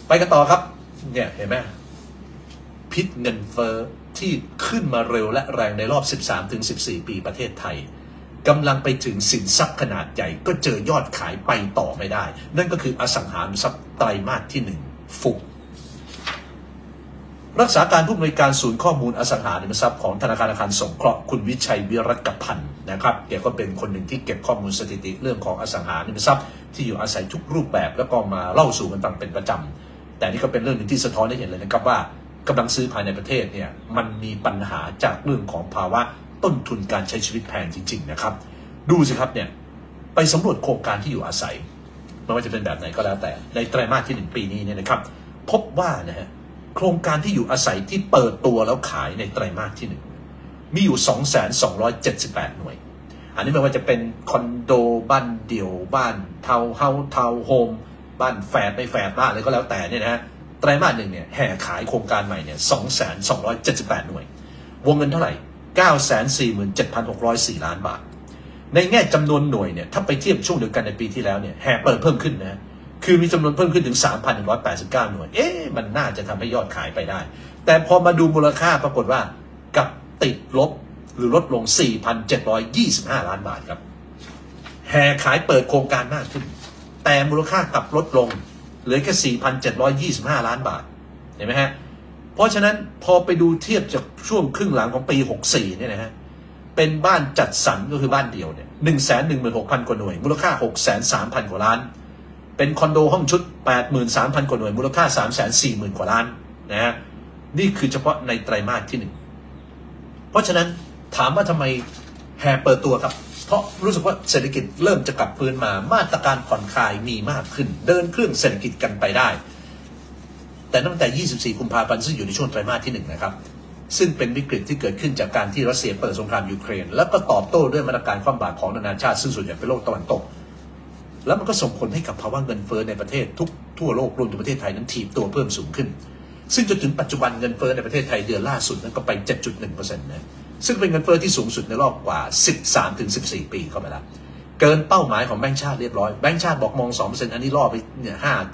ไปกันต่อครับเนี่ยเห็นไหมพิษเงินเฟ้อที่ขึ้นมาเร็วและแรงในรอบ 13-14 ปีประเทศไทยกำลังไปถึงสินทรัพย์ขนาดใหญ่ก็เจอยอดขายไปต่อไม่ได้นั่นก็คืออสังหาริมทรัพย์ไตรมาสที่1ฟุกรักษาการผู้อำนวยการศูนย์ข้อมูลอสังหาริมทรัพย์ของธนาคารอาคารสงเคราะห์คุณวิชัยวิรัตพันธ์นะครับแกก็เป็นคนหนึ่งที่เก็บข้อมูลสถิติเรื่องของอสังหาริมทรัพย์ที่อยู่อาศัยทุกรูปแบบแล้วก็มาเล่าสู่กันฟังเป็นประจำแต่นี่ก็เป็นเรื่องหนึ่งที่สะท้อนให้เห็นเลยนะครับว่ากำลังซื้อภายในประเทศเนี่ยมันมีปัญหาจากเรื่องของภาวะต้นทุนการใช้ชีวิตแพงจริงๆนะครับดูสิครับเนี่ยไปสำรวจโครงการที่อยู่อาศัยไม่ว่าจะเป็นแบบไหนก็แล้วแต่ในไตรมาสที่1ปีนี้เนี่ยนะครับพบว่านะฮะโครงการที่อยู่อาศัยที่เปิดตัวแล้วขายในไตรมาสที่1มีอยู่ 2,278 หน่วยอันนี้ไม่ว่าจะเป็นคอนโดบ้านเดี่ยวบ้านทาวน์เฮาส์ทาวน์โฮมบ้านแฝดไม่แฝดบ้านอะไรก็แล้วแต่เนี่ยนะฮะไตรมาส1เนี่ยแห่ขายโครงการใหม่เนี่ย 2,278 หน่วยวงเงินเท่าไหร่ 947,604 ล้านบาทในแง่จำนวนหน่วยเนี่ยถ้าไปเทียบช่วงเดียวกันในปีที่แล้วเนี่ยแห่เปิดเพิ่มขึ้นนะคือมีจำนวนเพิ่มขึ้นถึง 3,189 หน่วยมันน่าจะทำให้ยอดขายไปได้แต่พอมาดูมูลค่าปรากฏว่ากับติดลบหรือลดลง 4,725 ล้านบาทครับแห่ขายเปิดโครงการมากขึ้นแต่มูลค่ากลับลดลงเหลือแค่ 4,725 ล้านบาทเห็นไหมฮะเพราะฉะนั้นพอไปดูเทียบจากช่วงครึ่งหลังของปี 64เนี่ยนะฮะเป็นบ้านจัดสรรก็คือบ้านเดี่ยวเนี่ย 116,000 กว่าหน่วยมูลค่า 630,000 กว่าล้านเป็นคอนโดห้องชุด 83,000 กว่าหน่วยมูลค่า 340,000 กว่าล้านนะฮะนี่คือเฉพาะในไตรมาสที่1เพราะฉะนั้นถามว่าทำไมแห่เปิดตัวครับเพราะรู้สึกว่าเศรษฐกิจเริ่มจะกลับคืนมามาตรการผ่อนคลายมีมากขึ้นเดินเครื่องเศรษฐกิจกันไปได้แต่ตั้งแต่ 24 กุมภาพันธ์ซึ่งอยู่ในช่วงไตรมาสที่1นะครับซึ่งเป็นวิกฤตที่เกิดขึ้นจากการที่รัสเซียเปิดสงครามยูเครนแล้วก็ตอบโต้ด้วยมาตรการคว่ำบาตรของนานาชาติซึ่งส่วนใหญ่เป็นโลกตะวันตกแล้วมันก็ส่งผลให้กับภาวะเงินเฟ้อในประเทศทั่วโลกรวมถึงประเทศไทยนั้นถีบตัวเพิ่มสูงขึ้นซึ่งจนถึงปัจจุบันเงินเฟ้อในประเทศไทยเดือนล่าสุดนั้นก็ไป 7.1% นะซึ่งเป็นเงินเฟ้อที่สูงสุดในรอบกว่า 13-14 ปีเข้าไปแล้วเกินเป้าหมายของแบงก์ชาติเรียบร้อยแบงก์ชาติบอกมอง 2% อันนี้ล่อไปเนี่ย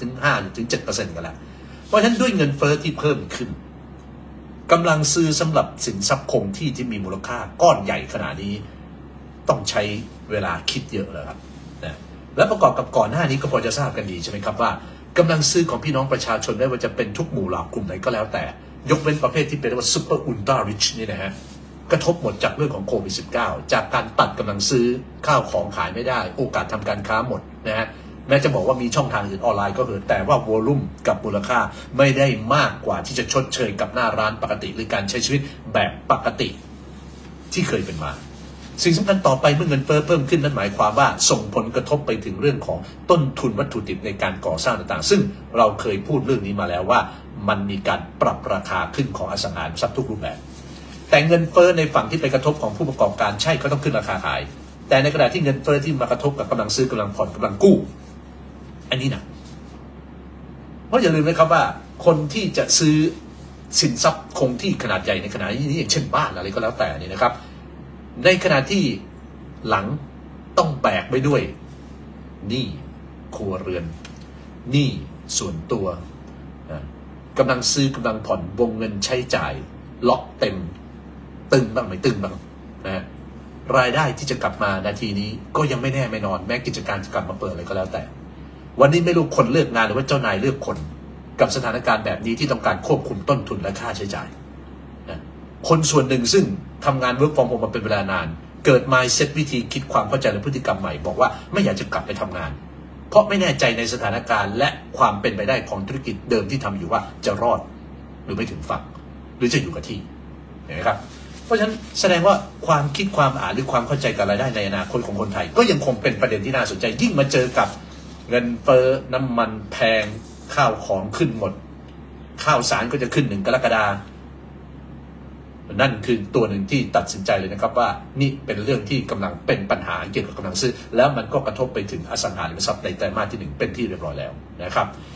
5-7% กันแล้วเพราะฉะนั้นด้วยเงินเฟ้อที่เพิ่มขึ้นกำลังซื้อสำหรับสินทรัพย์คงที่ที่มีมูลค่าก้อนใหญ่ขนาดนี้ต้องใช้เวลาคิดเยอะเลยครับนะและประกอบกับก่อนหน้านี้ก็พอจะทราบกันดีใช่ไหมครับว่ากำลังซื้อของพี่น้องประชาชนไม่ว่าจะเป็นทุกหมู่เหล่ากลุ่มไหนก็แล้วแต่ยกเว้นประเภทที่เป็นเรียกว่าซูเปอร์อุลตร้าริชนี่นะฮะกระทบหมดจากเรื่องของโควิด -19 จากการตัดกำลังซื้อข้าวของขายไม่ได้โอกาสทำการค้าหมดนะฮะแม้จะบอกว่ามีช่องทางอื่นออนไลน์ก็เถอะแต่ว่าวอลุ่มกับมูลค่าไม่ได้มากกว่าที่จะชดเชยกับหน้าร้านปกติหรือการใช้ชีวิตแบบปกติที่เคยเป็นมาสิ่งสำคัญต่อไปเมื่อเงินเฟ้อเพิ่มขึ้นนั้นหมายความว่าส่งผลกระทบไปถึงเรื่องของต้นทุนวัตถุดิบในการก่อสร้างต่างๆซึ่งเราเคยพูดเรื่องนี้มาแล้วว่ามันมีการปรับราคาขึ้นของอสังหาริมทรัพย์ทุกรูปแบบแต่เงินเฟ้อในฝั่งที่ไปกระทบของผู้ประกอบการใช่ก็ต้องขึ้นราคาขายแต่ในขณะที่เงินเฟ้อที่มากระทบกับกำลังซื้อกำลังผ่อนกำลังกู้อันนี้หนักเพราะอย่าลืมนะครับว่าคนที่จะซื้อสินทรัพย์คงที่ขนาดใหญ่ในขณะนี้อย่างเช่นบ้านอะไรก็แล้วแต่นี่นะครับในขณะที่หลังต้องแบกไปด้วยหนี้ครัวเรือนหนี้ส่วนตัวกำลังซื้อกำลังผ่อนวงเงินใช้จ่ายล็อกเต็มตึงบ้างไม่ตึงบ้างนะรายได้ที่จะกลับมานาทีนี้ก็ยังไม่แน่ไม่นอนแม้กิจการจะกลับมาเปิดอะไรก็แล้วแต่วันนี้ไม่รู้คนเลือกงานหรือว่าเจ้านายเลือกคนกับสถานการณ์แบบนี้ที่ต้องการควบคุมต้นทุนและค่าใช้จ่ายนะคนส่วนหนึ่งซึ่งทำงาน work from home มาเป็นเวลานานเกิด mindset วิธีคิดความเข้าใจและพฤติกรรมใหม่บอกว่าไม่อยากจะกลับไปทำงานเพราะไม่แน่ใจในสถานการณ์และความเป็นไปได้ของธุรกิจเดิมที่ทำอยู่ว่าจะรอดหรือไม่ถึงฝั่งหรือจะอยู่กับที่เห็นไหมครับเพราะฉะนั้นแสดงว่าความคิดความอ่านหรือความเข้าใจกับรายได้ในอนาคตของคนไทยก็ยังคงเป็นประเด็นที่น่าสนใจยิ่งมาเจอกับเงินเฟ้อน้ำมันแพงข้าวของขึ้นหมดข้าวสารก็จะขึ้น1 กรกฎาคมนั่นคือตัวหนึ่งที่ตัดสินใจเลยนะครับว่านี่เป็นเรื่องที่กำลังเป็นปัญหาเกี่ยวกับกำลังซื้อแล้วมันก็กระทบไปถึงอสังหาริมทรัพย์ในไตรมาสที่1เป็นที่เรียบร้อยแล้วนะครับ